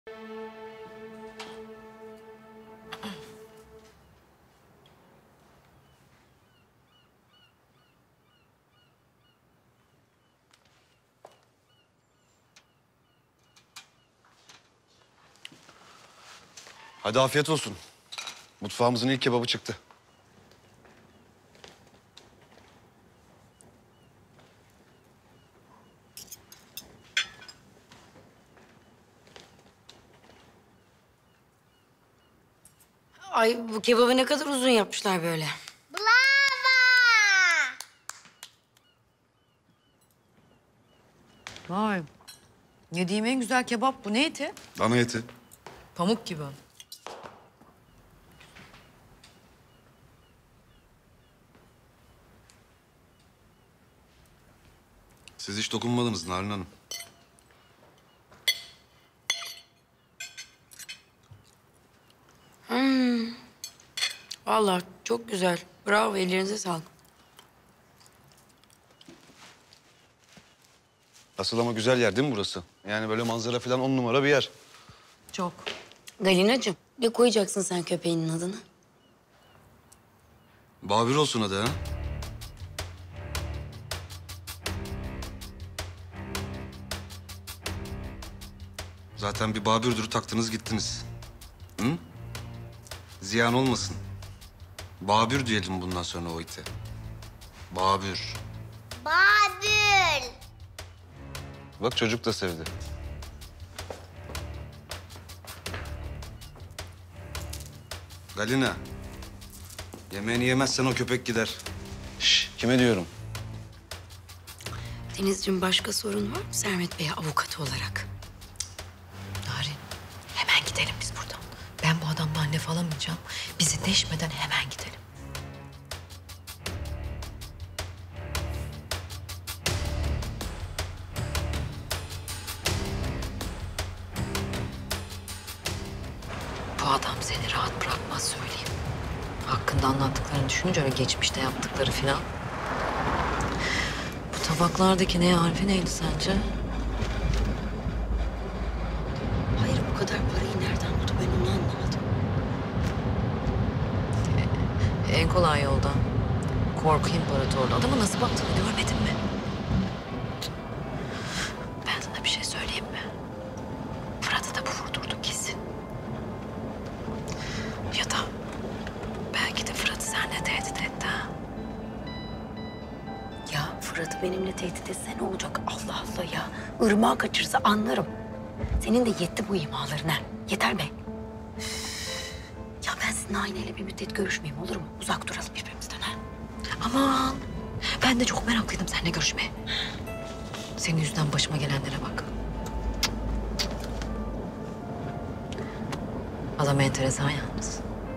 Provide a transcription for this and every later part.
Hadi afiyet olsun. Mutfağımızın ilk kebabı çıktı. Ay bu kebabı ne kadar uzun yapmışlar böyle. Bravo! Vay. Yediğim en güzel kebap bu. Ne eti? Dana eti. Pamuk gibi. Siz hiç dokunmadınız Narin Hanım. Vallahi çok güzel. Bravo, ellerinize sağlık. Asıl ama güzel yer değil mi burası? Yani böyle manzara falan 10 numara bir yer. Çok. Galinacığım, ne koyacaksın sen köpeğinin adını? Babür olsun adı ha. Zaten bir Babür'dür taktınız gittiniz. Hı? Ziyan olmasın. Babür diyelim bundan sonra o ite. Babür. Babül. Bak çocuk da sevdi. Galina. Yemeğini yemezsen o köpek gider. Şş, kime diyorum? Denizciğim, başka sorun var mı Sermet Bey'e avukat olarak? Narin, hemen gidelim biz buradan. Ben bu adamdan nef alamayacağım. Bizi deşmeden hemen gidelim. Bu adam seni rahat bırakmaz söyleyeyim. Hakkında anlattıklarını düşününce öyle geçmişte yaptıkları falan. Bu tabaklardaki ne harfi neydi sence? Hayır, bu kadar parayı nereden buldu, ben onu anlamadım. En kolay yoldan. Korku imparatorluğu. Adamı nasıl baktığını görmedin mi? Ben sana bir şey söyleyeyim mi? Fırat'ı da bu vurdurdu kesin. Ya da belki de Fırat'ı seninle tehdit etti ha. Ya Fırat'ı benimle tehdit etse ne olacak? Allah Allah ya. Irmağı kaçırsa anlarım. Senin de yetti bu imaların ha. Yeter be. Ya ben sizinle aynayla bir müddet görüşmeyeyim, olur mu? Uzak duralım birbirimizden ha. Aman ben de çok meraklıydım seninle görüşmeye. Senin yüzünden başıma gelenlere bak. Adam enteresan yalnız.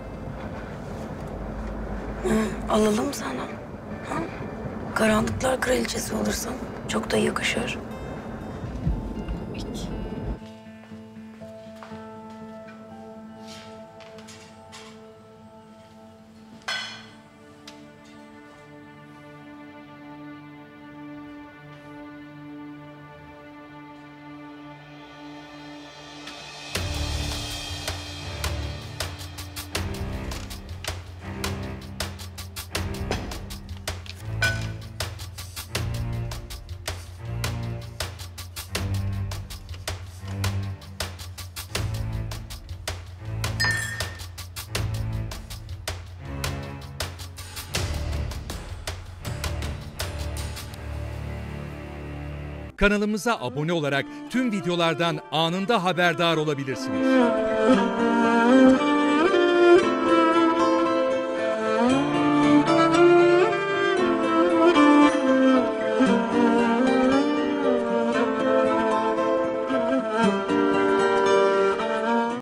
Alalım sana. Ha? Karanlıklar kraliçesi olursan çok da yakışır. Kanalımıza abone olarak tüm videolardan anında haberdar olabilirsiniz.